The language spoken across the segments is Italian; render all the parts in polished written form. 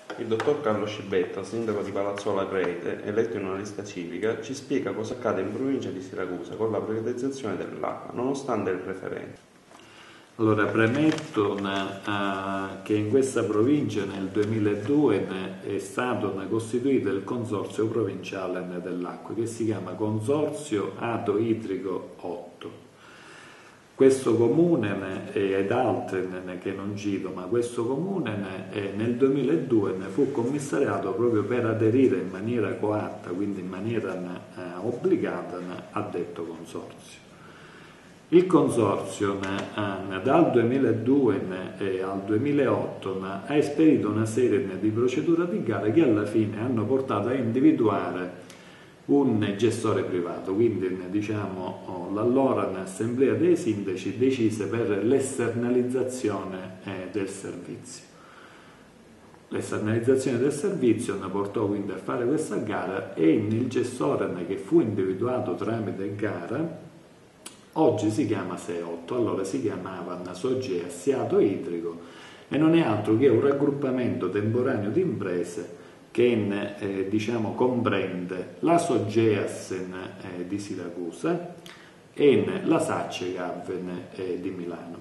Il dottor Carlo Scibetta, sindaco di Palazzola Crete, eletto in una lista civica, ci spiega cosa accade in provincia di Siracusa con la privatizzazione dell'acqua, nonostante il referendum. Allora, premetto che in questa provincia nel 2002 è stato costituito il consorzio provinciale dell'acqua, che si chiama Consorzio Ato Idrico 8. Questo comune ed altri che non cito, ma questo comune nel 2002 fu commissariato proprio per aderire in maniera coatta, quindi in maniera obbligata, a detto consorzio. Il consorzio dal 2002 al 2008 ha esperito una serie di procedure di gara che alla fine hanno portato a individuare un gestore privato, quindi diciamo l'allora assemblea dei sindaci decise per l'esternalizzazione del servizio. L'esternalizzazione del servizio ne portò quindi a fare questa gara e il gestore che fu individuato tramite gara oggi si chiama SE8, allora si chiamava Sogea Ato Idrico e non è altro che un raggruppamento temporaneo di imprese che diciamo comprende la Sogeas di Siracusa e la Sacegav di Milano.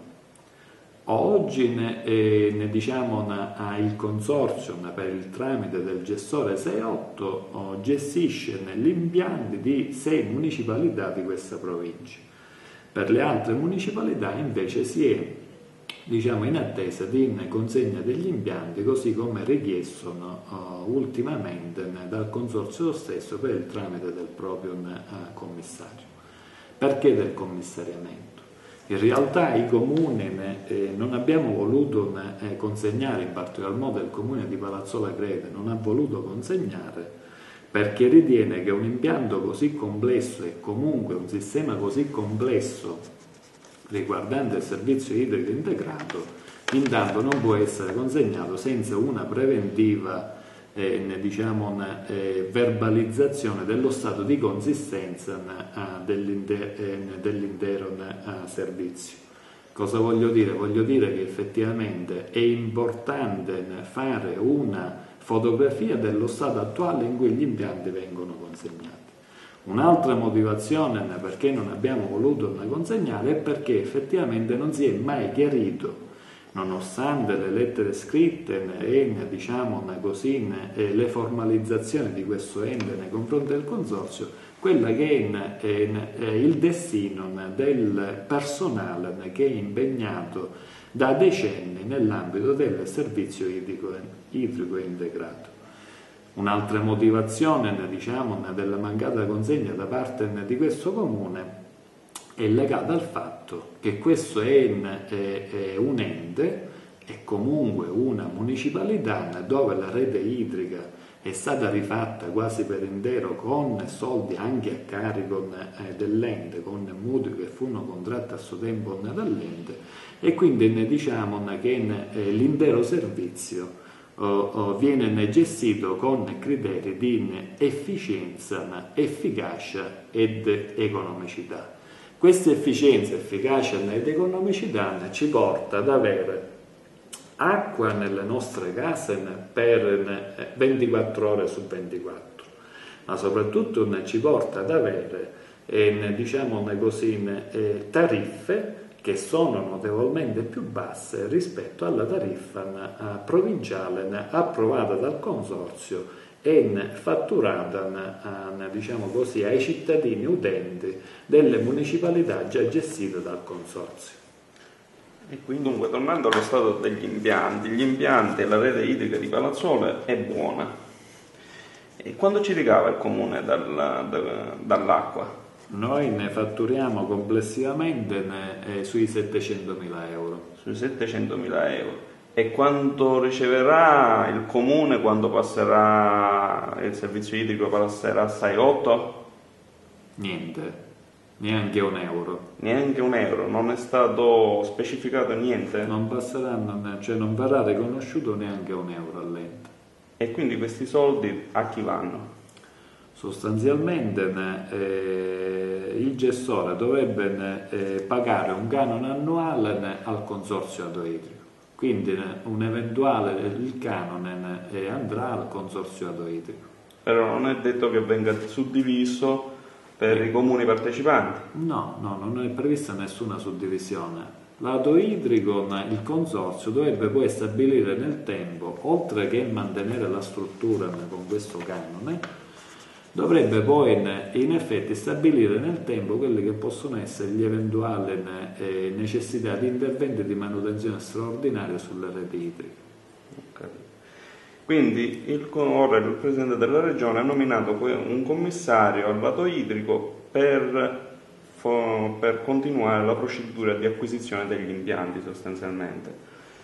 Oggi diciamo, il consorzio per il tramite del gestore SE8 gestisce gli impianti di 6 municipalità di questa provincia. Per le altre municipalità invece si è diciamo, in attesa di consegna degli impianti, così come richiesto ultimamente dal consorzio stesso per il tramite del proprio commissario. Perché del commissariamento? In realtà i comuni non abbiamo voluto consegnare, in particolar modo il comune di Palazzola Crete non ha voluto consegnare perché ritiene che un impianto così complesso e comunque un sistema così complesso riguardante il servizio idrico integrato intanto non può essere consegnato senza una preventiva verbalizzazione dello stato di consistenza dell'intero servizio. Cosa voglio dire? Voglio dire che effettivamente è importante fare una fotografia dello stato attuale in cui gli impianti vengono consegnati. Un'altra motivazione perché non abbiamo voluto consegnare è perché effettivamente non si è mai chiarito, nonostante le lettere scritte e diciamo così, le formalizzazioni di questo ente nei confronti del consorzio, quella che è il destino del personale che è impegnato da decenni nell'ambito del servizio idrico integrato. Un'altra motivazione diciamo, della mancata consegna da parte di questo comune è legata al fatto che questo è un ente, è comunque una municipalità dove la rete idrica è stata rifatta quasi per intero con soldi anche a carico dell'ente, con mutui che furono contratti a suo tempo dall'ente e quindi diciamo che l'intero servizio viene gestito con criteri di efficienza, efficacia ed economicità. Questa efficienza, efficacia ed economicità ci porta ad avere acqua nelle nostre case per 24 ore su 24, ma soprattutto ci porta ad avere diciamo così, tariffe che sono notevolmente più basse rispetto alla tariffa provinciale approvata dal consorzio e fatturata diciamo così, ai cittadini utenti delle municipalità già gestite dal consorzio. E quindi dunque, tornando allo stato degli impianti, gli impianti e la rete idrica di Palazzuole è buona. E quando ci ricava il comune dall'acqua? Noi ne fatturiamo complessivamente sui 700.000 euro. Sui 700.000 euro. E quanto riceverà il comune quando passerà il servizio idrico, passerà a 6,8? Niente, neanche un euro. Neanche un euro, non è stato specificato niente? Non passeranno, cioè non verrà riconosciuto neanche un euro all'ente. E quindi questi soldi a chi vanno? Sostanzialmente il gestore dovrebbe pagare un canone annuale al consorzio Ato Idrico. quindi un eventuale il canone andrà al consorzio Ado Idrico. Però non è detto che venga suddiviso per i comuni partecipanti. No, non è prevista nessuna suddivisione. L'Ado Idrico, il consorzio, dovrebbe poi stabilire nel tempo, oltre che mantenere la struttura con questo canone, dovrebbe poi in effetti stabilire nel tempo quelli che possono essere gli eventuali necessità di interventi di manutenzione straordinaria sulle reti idriche. Okay. Quindi ora il Presidente della Regione ha nominato un commissario al lato idrico per continuare la procedura di acquisizione degli impianti sostanzialmente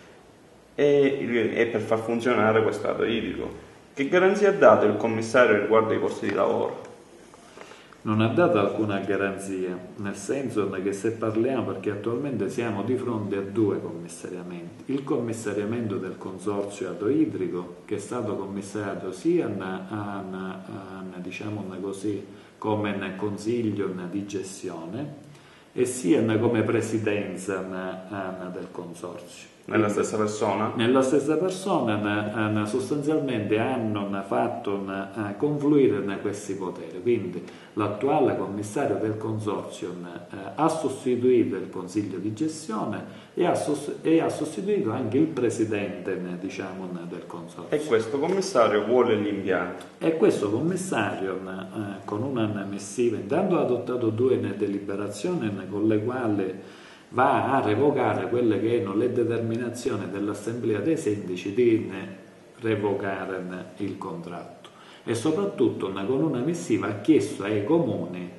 e per far funzionare questo lato idrico. Che garanzia ha dato il commissario riguardo ai posti di lavoro? Non ha dato alcuna garanzia, nel senso che se parliamo, perché attualmente siamo di fronte a due commissariamenti: il commissariamento del consorzio Ado Idrico, che è stato commissariato sia diciamo così, come nel consiglio di gestione e sia come presidenza del consorzio. Nella stessa persona? Nella stessa persona sostanzialmente hanno fatto confluire questi poteri, quindi l'attuale commissario del consorzio ha sostituito il consiglio di gestione e ha sostituito anche il presidente diciamo, del consorzio. E questo commissario vuole gli impianti? E questo commissario con una missiva intanto ha adottato due deliberazioni con le quali va a revocare quelle che erano le determinazioni dell'Assemblea dei Sindaci di revocare il contratto, e soprattutto con una missiva ha chiesto ai comuni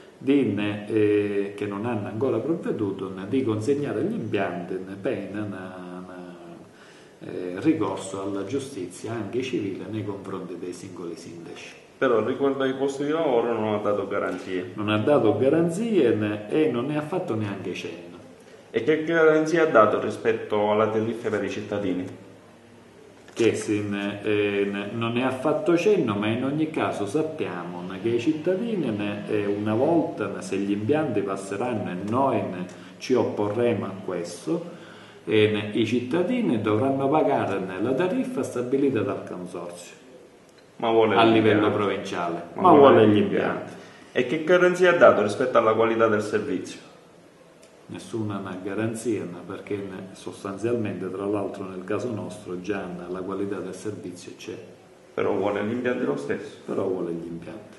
che non hanno ancora provveduto di consegnare gli impianti pena ricorso alla giustizia anche civile nei confronti dei singoli sindaci. Però riguardo ai posti di lavoro non ha dato garanzie. Non ha dato garanzie e non ne ha fatto neanche cenno. E che garanzia ha dato rispetto alla tariffa per i cittadini? Che non ne ha fatto cenno, ma in ogni caso sappiamo che i cittadini una volta, se gli impianti passeranno e noi ci opporremo a questo, i cittadini dovranno pagare la tariffa stabilita dal consorzio a livello provinciale, ma vuole gli impianti. E che garanzia ha dato rispetto alla qualità del servizio? Nessuna garanzia, perché sostanzialmente, tra l'altro nel caso nostro, già la qualità del servizio c'è. Però vuole gli impianti lo stesso? Però vuole gli impianti.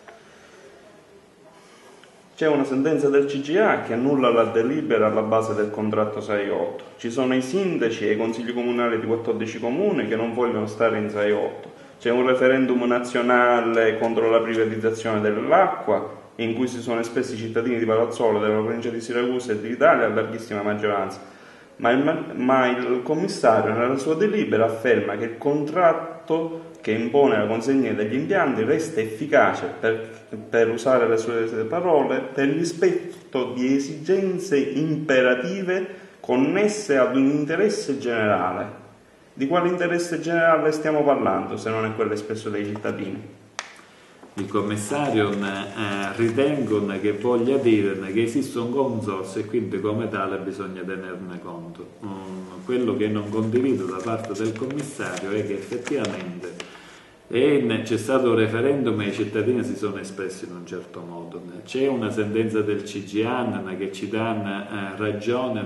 C'è una sentenza del CGA che annulla la delibera alla base del contratto 6-8. Ci sono i sindaci e i consigli comunali di 14 comuni che non vogliono stare in 6-8. C'è un referendum nazionale contro la privatizzazione dell'acqua, in cui si sono espressi i cittadini di Palazzolo, della provincia di Siracusa e d'Italia a larghissima maggioranza. Ma il commissario nella sua delibera afferma che il contratto che impone la consegna degli impianti resta efficace, per usare le sue parole, per il rispetto di esigenze imperative connesse ad un interesse generale. Di quale interesse generale stiamo parlando, se non è quello espresso dai cittadini? Il commissario ritengo che voglia dire che esiste un consorzio e quindi come tale bisogna tenerne conto. Quello che non condivido da parte del commissario è che effettivamente c'è stato un referendum e i cittadini si sono espressi in un certo modo. C'è una sentenza del CGA che ci dà ragione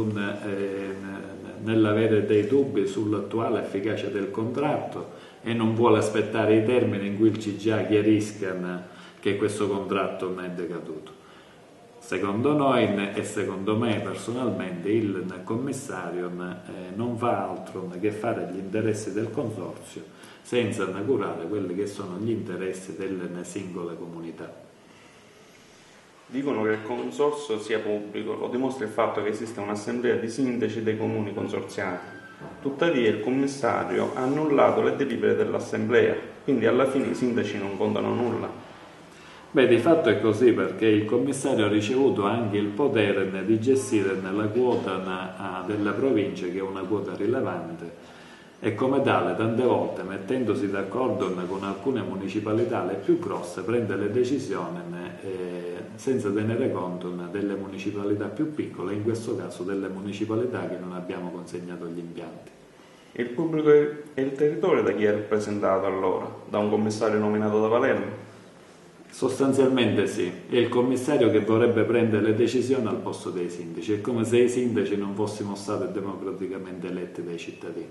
nell'avere dei dubbi sull'attuale efficacia del contratto e non vuole aspettare i termini in cui il CGA chiarisca che questo contratto non è decaduto. Secondo noi e secondo me personalmente il commissario non fa altro che fare gli interessi del consorzio senza curare quelli che sono gli interessi delle singole comunità. Dicono che il consorzio sia pubblico, lo dimostra il fatto che esiste un'assemblea di sindaci dei comuni consorziati. Tuttavia il commissario ha annullato le delibere dell'assemblea, quindi alla fine i sindaci non contano nulla. Beh, di fatto è così, perché il commissario ha ricevuto anche il potere di gestire la quota della provincia, che è una quota rilevante, e come tale tante volte mettendosi d'accordo con alcune municipalità le più grosse prende le decisioni senza tenere conto delle municipalità più piccole, in questo caso delle municipalità che non abbiamo consegnato gli impianti. Il pubblico e il territorio da chi è rappresentato allora? Da un commissario nominato da Palermo? Sostanzialmente sì, è il commissario che vorrebbe prendere le decisioni al posto dei sindaci, è come se i sindaci non fossimo stati democraticamente eletti dai cittadini.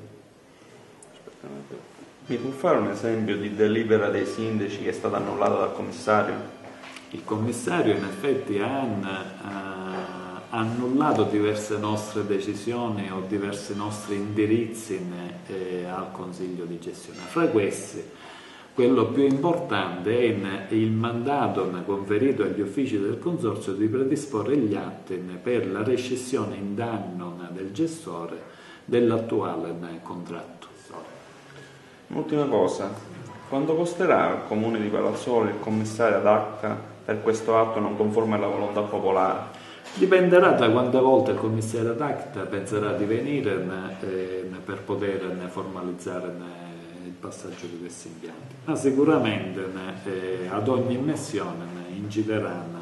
Mi può fare un esempio di delibera dei sindaci che è stata annullata dal commissario? Il commissario in effetti ha annullato diverse nostre decisioni o diversi nostri indirizzi al Consiglio di gestione. Fra questi, quello più importante è il mandato conferito agli uffici del Consorzio di predisporre gli atti per la rescissione in danno del gestore dell'attuale contratto. Un'ultima cosa, quanto costerà al comune di Palazzolo il commissario ad acta per questo atto non conforme alla volontà popolare? Dipenderà da quante volte il commissario ad acta penserà di venire per poter formalizzare il passaggio di questi impianti, ma sicuramente ad ogni immissione incideranno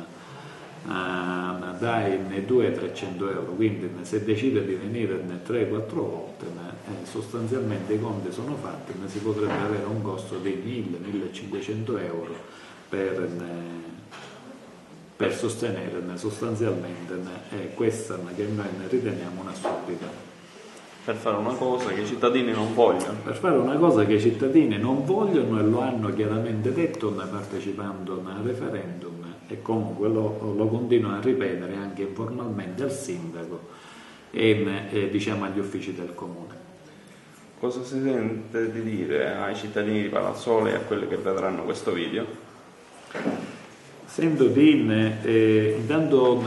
dai 200 ai 300 euro, quindi se decide di venire 3-4 volte sostanzialmente i conti sono fatti, ma si potrebbe avere un costo di 1000-1500 euro per sostenere sostanzialmente questa che noi riteniamo un'assurdità. Per fare una cosa che i cittadini non vogliono. Per fare una cosa che i cittadini non vogliono e lo hanno chiaramente detto partecipando al referendum e comunque lo continuano a ripetere anche informalmente al sindaco e diciamo agli uffici del comune. Cosa si sente di dire ai cittadini di Palazzolo e a quelli che vedranno questo video? Sento intanto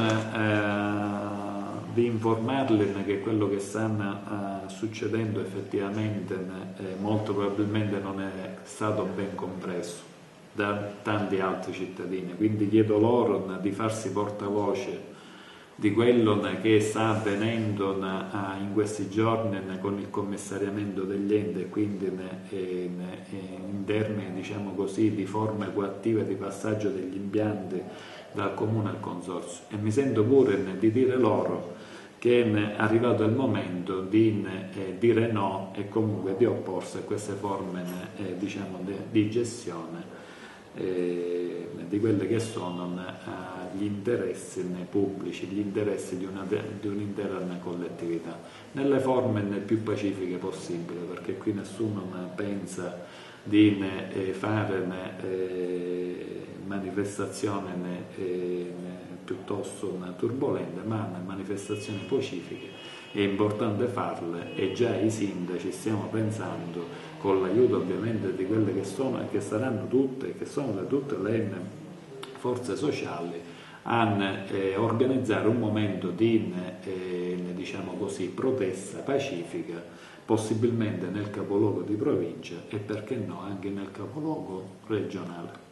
di informarli che quello che sta succedendo effettivamente molto probabilmente non è stato ben compreso da tanti altri cittadini, quindi chiedo loro di farsi portavoce di quello che sta avvenendo in questi giorni con il commissariamento degli enti e quindi in termini diciamo così di forme coattive di passaggio degli impianti dal comune al consorzio, e mi sento pure di dire loro che è arrivato il momento di dire no e comunque di opporsi a queste forme diciamo di gestione di quelle che sono gli interessi pubblici, gli interessi di un'intera collettività, nelle forme più pacifiche possibile, perché qui nessuno pensa di fare manifestazioni piuttosto turbolente, ma manifestazioni pacifiche è importante farle e già i sindaci stiamo pensando, con l'aiuto ovviamente di quelle che sono e che saranno tutte, che sono da tutte le forze sociali, a organizzare un momento di diciamo così, protesta pacifica, possibilmente nel capoluogo di provincia e perché no anche nel capoluogo regionale.